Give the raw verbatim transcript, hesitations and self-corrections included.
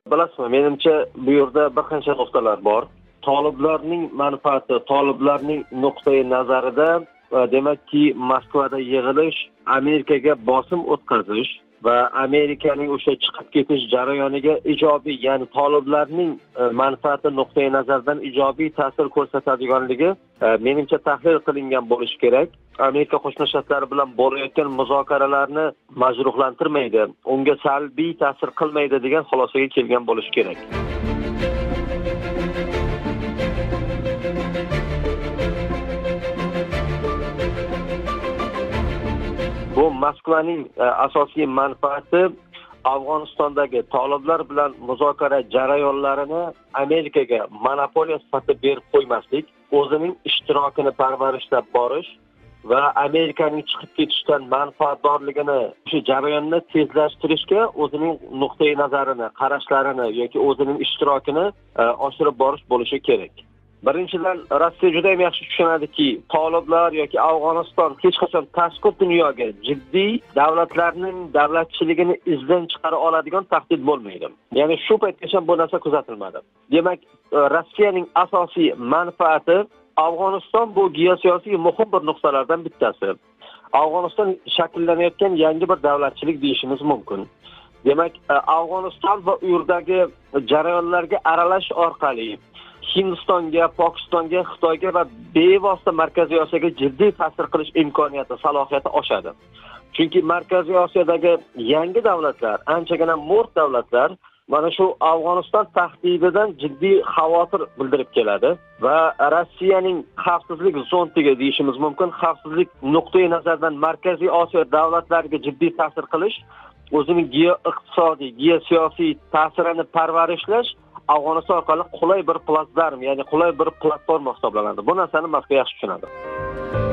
Bilasizmi, menimcha bu yerda bir qancha nuqtalar bor. Toliblarning manfaati, toliblarning nuqtai nazarida demakki Moskvada yig'ilish, Amerikaga bosim o'tkazish va Amerikaning o'sha chiqib ketish jarayoniga ijobiy, ya'ni toliblarning manfaati nuqtai nazardan ijobiy ta'sir ko'rsatadiganligi menimcha tahlil qilingan bo'lishi kerak. Amerika Qo'shma Shtatlari bilan bo'layotgan muzokaralarni majruhlantirmaydi, unga salbiy ta'sir qilmaydi degan xulosaga kelgan bo'lishi kerak. Bu Moskvaning asosiy manfaati Afg'onistondagi toliblar bilan muzokara jarayonlarini Amerikaga monopoliya sifatida berib qo'ymaslik, o'zining ishtirokini parvarishlab borish va Amerikaning chiqib ketishdan manfaatdorligini, o'sha jarayonni tezlashtirishga o'zining nuqtai nazarini, qarashlarini yoki o'zining ishtirokini oshirib borish bo'lishi kerak. Birinchidan, Rossiya juda ham yaxshi tushunadiki, toliblar yoki Afg'oniston hech qachon tashqi dunyoga jiddiy davlatlarning davlatchiligini izdan chiqara oladigan tahdid bo'lmaydi. Ya'ni shu paytgacha bu narsa kuzatilmadi. Demak, Rossiyaning asosiy manfaati Afg'oniston bu geosiyosiy muhim bir nuqtalardan bittasi. Afg'oniston shakllanayotgan yangi bir davlatchilik deyishimiz mumkin. Demak, Afg'oniston va u yerdagi jarayonlarga aralash orqali Hindistonga, Pokistonga, Xitoyga va bevosita Markaziy Osiyoga jiddiy ta'sir qilish imkoniyati, salohiyati oshadi. Chunki Markaziy Osiyodagi yangi davlatlar, anchagina mo'rt davlatlar mana shu Afg'oniston tahdididan jiddiy xavotir bildirib keladi va Rossiyaning xavfsizlik zontiga deyishimiz mumkin, xavfsizlik nuqtai nazaridan Markaziy Osiyo davlatlariga jiddiy ta'sir qilish, o'zining geo-iqtisodiy, geosiyosiy ta'sirini parvarishlash Afg'oniston orqali qulay bir platforma, ya'ni qulay bir platforma hisoblanadi. Bu narsani Moskva yaxshi tushunadi.